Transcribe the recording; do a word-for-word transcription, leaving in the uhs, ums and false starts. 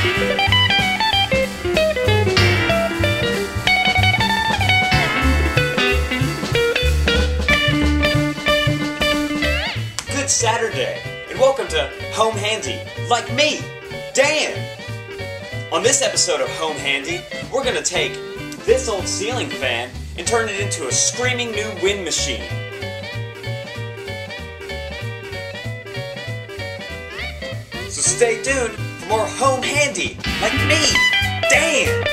Good Saturday, and welcome to Home Handy, like me, Dan! On this episode of Home Handy, we're going to take this old ceiling fan and turn it into a screaming new wind machine. So stay tuned for more Home Handy, like me, Dan!